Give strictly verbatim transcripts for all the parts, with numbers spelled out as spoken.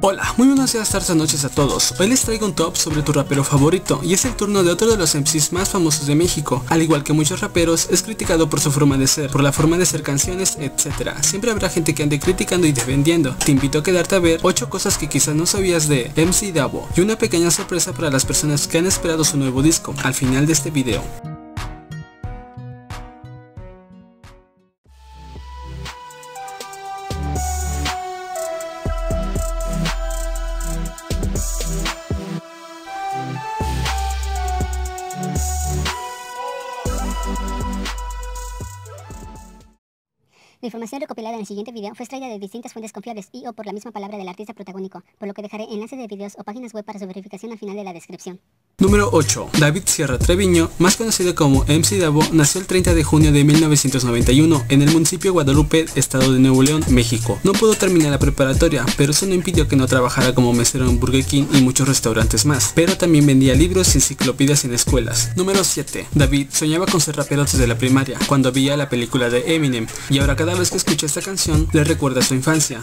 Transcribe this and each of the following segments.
Hola, muy buenos días, tardes o noches a todos. Hoy les traigo un top sobre tu rapero favorito, y es el turno de otro de los M Cs más famosos de México. Al igual que muchos raperos, es criticado por su forma de ser, por la forma de hacer canciones, etcétera. Siempre habrá gente que ande criticando y defendiendo. Te invito a quedarte a ver ocho cosas que quizás no sabías de M C Davo, y una pequeña sorpresa para las personas que han esperado su nuevo disco, al final de este video. La información recopilada en el siguiente video fue extraída de distintas fuentes confiables y o por la misma palabra del artista protagónico, por lo que dejaré enlaces de videos o páginas web para su verificación al final de la descripción. Número ocho. David Sierra Treviño, más conocido como M C Davo, nació el treinta de junio de mil novecientos noventa y uno en el municipio de Guadalupe, estado de Nuevo León, México. No pudo terminar la preparatoria, pero eso no impidió que no trabajara como mesero en Burger King y muchos restaurantes más, pero también vendía libros y enciclopedias en escuelas. Número siete. David soñaba con ser rapero desde la primaria, cuando veía la película de Eminem, y ahora cada vez que escucha esta canción le recuerda su infancia.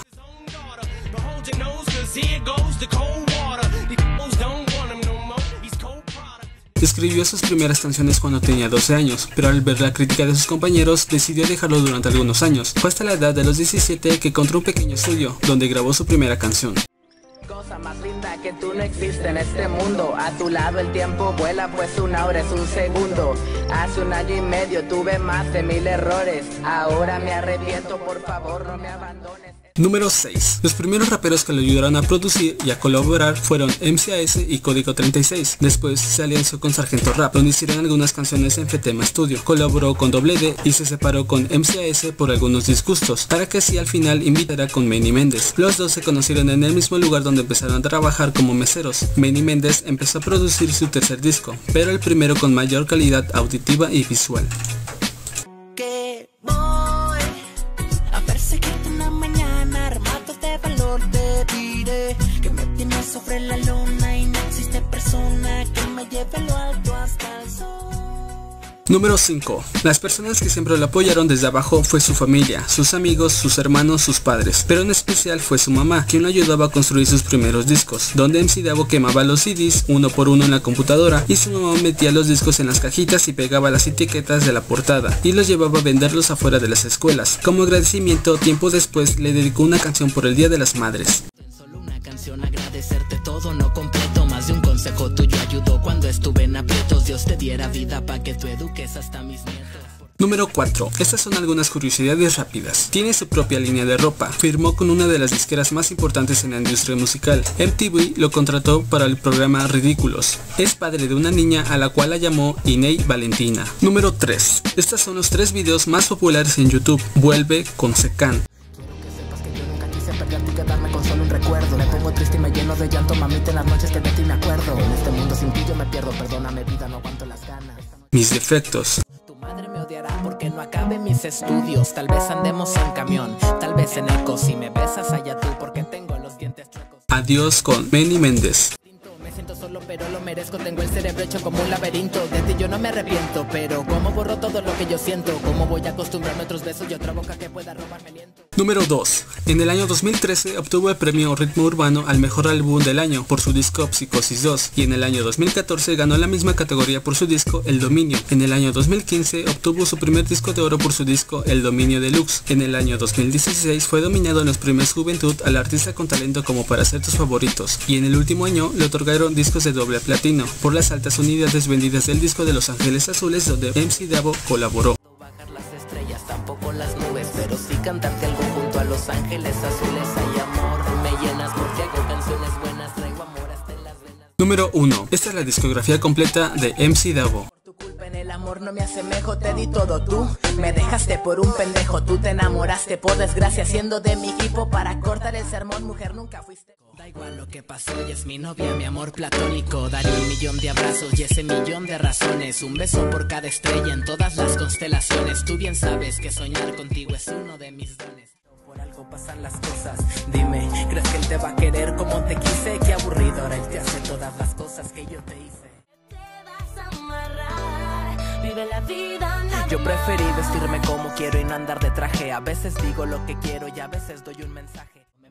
Escribió sus primeras canciones cuando tenía doce años, pero al ver la crítica de sus compañeros decidió dejarlo durante algunos años. Fue hasta la edad de los diecisiete que encontró un pequeño estudio, donde grabó su primera canción. Cosa más linda que tú no existe en este mundo. A tu lado el tiempo vuela, pues una hora es un segundo. Hace un año y medio tuve más de mil errores. Ahora me arrepiento, por favor no me abandones. Número seis. Los primeros raperos que le ayudaron a producir y a colaborar fueron M C A S y Código treinta y seis. Después se alianzó con Sargento Rap, donde hicieron algunas canciones en Fetema Studio. Colaboró con Doble D y se separó con M C A S por algunos disgustos, para que así al final invitara con Manny Méndez. Los dos se conocieron en el mismo lugar donde empezaron a trabajar como meseros. Manny Méndez empezó a producir su tercer disco, pero el primero con mayor calidad auditiva y visual. Que voy a perseguirte una mañana, armados de valor te diré que me tienes sobre la luna y no existe persona que me lleve lo alto hasta el sol. Número cinco. Las personas que siempre lo apoyaron desde abajo fue su familia, sus amigos, sus hermanos, sus padres, pero en especial fue su mamá, quien lo ayudaba a construir sus primeros discos, donde M C Davo quemaba los C Ds uno por uno en la computadora y su mamá metía los discos en las cajitas y pegaba las etiquetas de la portada y los llevaba a venderlos afuera de las escuelas. Como agradecimiento, tiempo después le dedicó una canción por el Día de las Madres. Solo una canción, agradecerte todo no completo, más de un consejo tuyo ayudó cuando estuve en aprietos. Dios te diera vida para que tú eduques hasta mis nietos. Número cuatro. Estas son algunas curiosidades rápidas. Tiene su propia línea de ropa. Firmó con una de las disqueras más importantes en la industria musical. M T V lo contrató para el programa Ridículos. Es padre de una niña a la cual la llamó Iney Valentina. Número tres. Estos son los tres videos más populares en YouTube. Vuelve con Secan. Perderte y quedarme con solo un recuerdo. Me pongo triste y me lleno de llanto, mamita, en las noches que de ti me acuerdo. En este mundo sin ti yo me pierdo, perdóname vida, no aguanto las ganas. Mis defectos. Tu madre me odiará porque no acabe mis estudios. Tal vez andemos en camión, tal vez en eco. Si me besas allá tú porque tengo los dientes chuecos. Adiós con Manny Méndez. Me siento solo pero lo merezco, tengo el cerebro hecho como un laberinto. De ti yo no me arrepiento, pero ¿cómo borro todo lo que yo siento? ¿Cómo voy a acostumbrarme a otros besos y otra boca que pueda robarme aliento? Número dos. En el año dos mil trece obtuvo el premio Ritmo Urbano al mejor álbum del año por su disco Psicosis dos, y en el año dos mil catorce ganó la misma categoría por su disco El Dominio. En el año dos mil quince obtuvo su primer disco de oro por su disco El Dominio Deluxe. En el año dos mil dieciséis fue nominado en los premios Juventud al artista con talento como Para Ser Tus Favoritos, y en el último año le otorgaron discos de doble platino por las altas unidades vendidas del disco de Los Ángeles Azules, donde M C Davo colaboró. Bajar las estrellas, tampoco las nubes, pero sí cantarte algo junto a Los Ángeles Azules. Hay amor, me llenas porque hago canciones buenas, traigo amor hasta en las venas. Número uno. Esta es la discografía completa de M C Davo. Por tu culpa en el amor no me asemejo, te di todo tú. Me dejaste por un pendejo, tú te enamoraste por desgracia, siendo de mi equipo para cortar el sermón, mujer nunca fuiste. Da igual lo que pasó, ella es mi novia, mi amor platónico. Daré un millón de abrazos y ese millón de razones. Un beso por cada estrella en todas las constelaciones. Tú bien sabes que soñar contigo es uno de mis dones. Por algo pasan las cosas. Dime, ¿crees que él te va a querer como te quise? Qué aburrido, ahora él te hace todas las cosas que yo te hice. Te vas a amarrar, vive la vida. Yo preferí vestirme como quiero y no andar de traje. A veces digo lo que quiero y a veces doy un mensaje.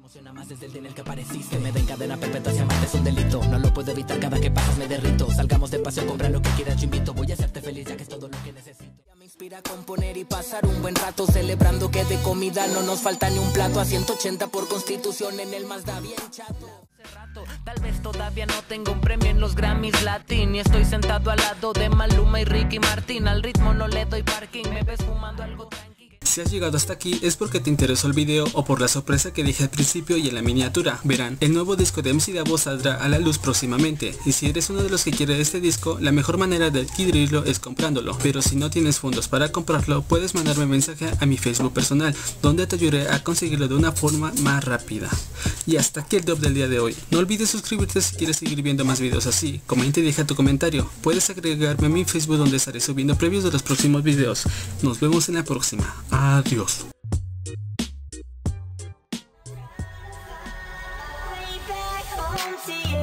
Emociona más desde el día en el que apareciste. Me da en cadena perpetua, si amarte es un delito. No lo puedo evitar, cada que pasas me derrito. Salgamos de paseo, compra lo que quieras, yo invito. Voy a hacerte feliz ya que es todo lo que necesito. Me inspira a componer y pasar un buen rato, celebrando que de comida no nos falta ni un plato. A ciento ochenta por constitución en el Mazda bien chato. Tal vez todavía no tengo un premio en los Grammys Latin y estoy sentado al lado de Maluma y Ricky Martin. Al ritmo no le doy parking, me ves fumando algo tranqui. Si has llegado hasta aquí es porque te interesó el video o por la sorpresa que dije al principio y en la miniatura. Verán, el nuevo disco de M C Davo saldrá a la luz próximamente, y si eres uno de los que quiere este disco, la mejor manera de adquirirlo es comprándolo. Pero si no tienes fondos para comprarlo, puedes mandarme mensaje a mi Facebook personal, donde te ayudaré a conseguirlo de una forma más rápida. Y hasta aquí el dub del día de hoy. No olvides suscribirte si quieres seguir viendo más videos así. Comenta y deja tu comentario. Puedes agregarme a mi Facebook, donde estaré subiendo previews de los próximos videos. Nos vemos en la próxima. Adiós. Way back home to you.